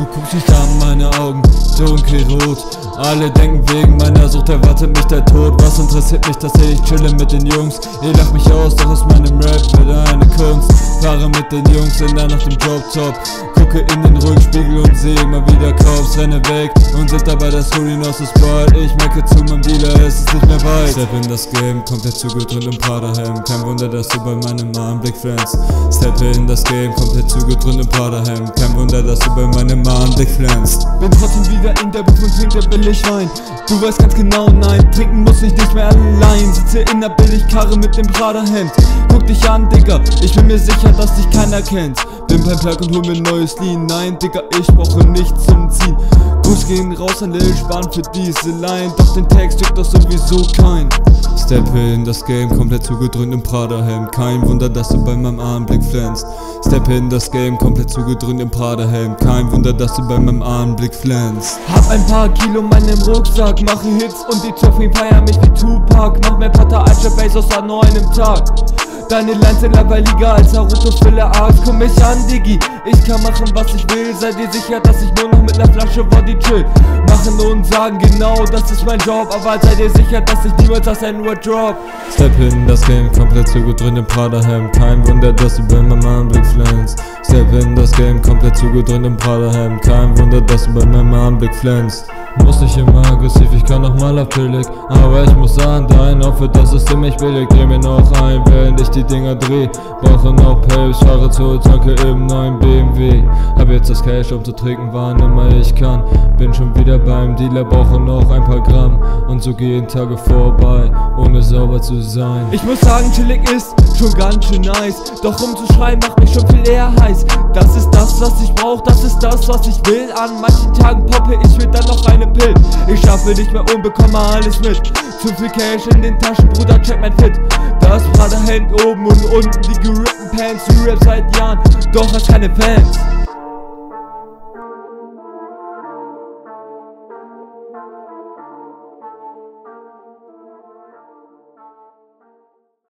Du guckst dich an, meine Augen dunkelrot. Alle denken, wegen meiner Sucht erwartet mich der Tod. Was interessiert mich, dass ich chille mit den Jungs? Ihr lacht mich aus, doch aus meinem Rap wird eine Kunst. Fahre mit den Jungs in der Nacht im Drop-Top. Gucke in den Rückspiegel und sehe immer wieder Cops. Renne weg und sind dabei das Hoodie aus dem Spot. Ich merke zu meinem Dealer, es ist nicht mehr weit. Step in das Game, komplett zugedröhnt im Prada-Hemd. Kein Wunder, dass du bei meinem Anblick flänzt. Step in das Game, komplett zugedröhnt im Prada-Hemd. Kein Wunder, dass du bei meinem Anblick flänzt. Bin trotzdem wieder in der Booth und trinke billig Wein. Du weißt ganz genau, nein, trinken muss ich nicht mehr allein. Sitze in der Billigkarre mit dem Prada-Hemd. Guck dich an, Digga, ich bin mir sicher, dass dich keiner kennt. Bin beim Plug und hol mir neues Lean. Nein, Digga, ich brauche nichts zum Ziehen. Gruß gehen raus an Lil Spahn für diese Line. Doch den Text juckt doch sowieso kein. Step in das Game, komplett zugedröhnt im Prada-Helm. Kein Wunder, dass du bei meinem Anblick flänzt. Step in das Game, komplett zugedröhnt im Prada-Helm. Kein Wunder, dass du bei meinem Anblick flänzt. Hab ein paar Kilo in meinem Rucksack, mache Hits und die Zoffing feiern mich wie Tupac. Mach mehr Platte als Jeff Bezos an nur einem Tag. Deine Lines sind langweiliger als Naruto Filler Arzt. Komm mich an, Diggi, ich kann machen was ich will. Sei dir sicher, dass ich nur noch mit ner Flasche Body chill. Machen und sagen genau, das ist mein Job. Aber sei dir sicher, dass ich niemals das N-Word drop. Step in das Game, komplett zugedröhnt im Prada-Helm. Kein Wunder, dass du bei meinem Anblick flänzt. Step in das Game, komplett zugedröhnt im Prada-Helm. Kein Wunder, dass du bei meinem Anblick flänzt. Muss nicht immer aggressiv, ich kann auch mal auf billig. Aber ich muss sagen, dein Outfit, das ist ziemlich billig. Dreh mir noch ein, während ich die Dinger dreh. Brauche noch Papes, fahre zur Tanke im neuen BMW. Hab jetzt das Cash, um zu trinken, wann immer ich kann. Bin schon wieder beim Dealer, brauche noch ein paar Gramm. Und so gehen Tage vorbei, ohne sauber zu sein. Ich muss sagen, chillig ist schon ganz schön nice. Doch rumzuschreien macht mich schon viel eher heiß. Das ist das, was ich brauch, das ist das, was ich will. An manchen Tagen poppe ich mir dann noch eine Pill. Ich schaffe nicht mehr und bekomme alles mit. Zu viel Cash in den Taschen, Bruder, check mein Fit. Das Prada-Hemd oben und unten, die gerippten Pants. Du rappst seit Jahren, doch hast keine Fans.